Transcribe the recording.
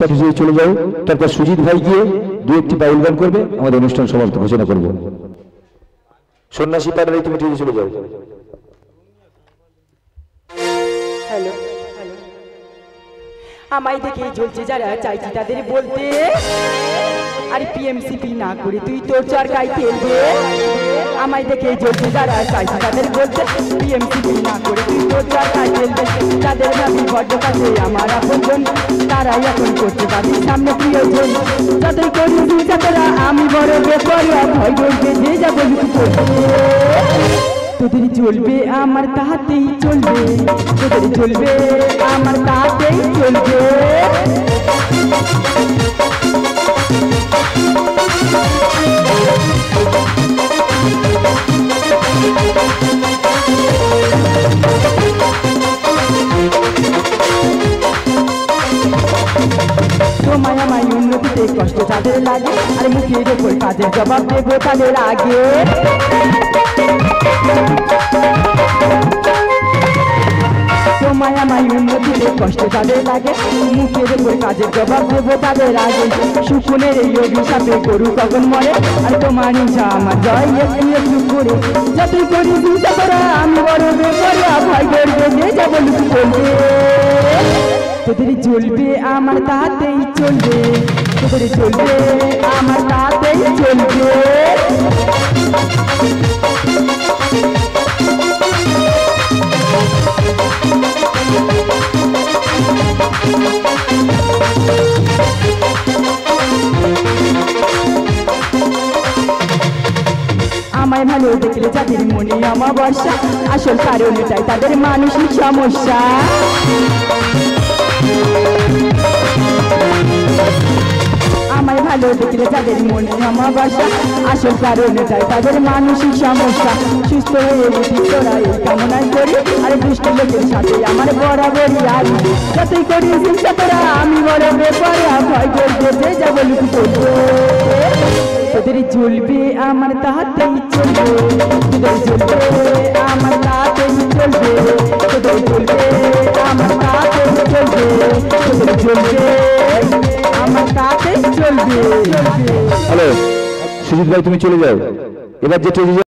চলে যাও। তারপর সুজিত ভাই গিয়ে দু একটি বাউল গান করবে, আমাদের অনুষ্ঠান সমাপ্ত ঘোষণা করবো। সন্ন্যাসী পাড়ার তুমি চলে যাও। হ্যালো, আমায় দেখে জ্বলছে যারা, চাইছি তাদের বলতে, আরে পিএমসিপি না করে তুই তোর চরকায় তেল দে। আমায় দেখে জ্বলছে যারা, চাইছি তাদের বলতে, পিএমসিপি না করে তুই তোর চরকায় তেল দে। তাদের ভাবি বড্ড কাছে আমার আপনজন, তারাই এখন করতে পারবি সামনে প্রিয়জন। যতই করিস তোরা আমি বড় বেপরোয়া, ভয় করবে যে যা বলবি করবে। তোদের চলবে আমার তাহাতেই চলবে, তোদের চলবে আমার তাহাতেই চলবে। তোমায় আমায় উন্নতিতে কষ্ট তাদের লাগে, আর মুখের ওপর কাজের জবাব দেবো তাদের আগে। তোমায় আমায় উন্নতিতে কষ্ট তাদের লাগে, মুখের ওপর কাজের জবাব দেবো তাদের আগে। সুকুনের এই অভিশাপে গরু কখন মরে, আর তোমার হিংসা আমার জয় একটু একটু করে। যতই করি হিংসা তোরা আমি বড় বেপরোয়া, ভয় করবে যে যা বলবি বলবে। তোদের চলবে আমার তাতেই চলবে, তোদের চলবে আমার তাতেই চলবে। আমায় ভালো দেখলে যাদের মনে অমাবস্যা, আসল কারণ এটাই তাদের মানসিক সমস্যা। আমায় ভালো দেখলে যাদের মনে অমাবস্যা, আসল কারণ এটাই তাদের মানসিক সমস্যা। সুস্থ হয়ে উঠি তোরা এই কামনাই করি, আর দুষ্ট লোকের সাথে আমার বরাবরই আরি। যতই করি হিংসা তোরা আমি বড় বেপরোয়া, ভয় করবে যে যা বলবি করবে। তোদের চলবে আমার তাহাতেই চলবে, তোদের চলবে আমার তাহাতেই চলবে, তোদের চলবে আমার তাহাতেই চলবে, তোদের চলবে আমার তাহাতেই চলবে। হ্যালো সুজিত ভাই, তুমি চলে যাও। এবার যে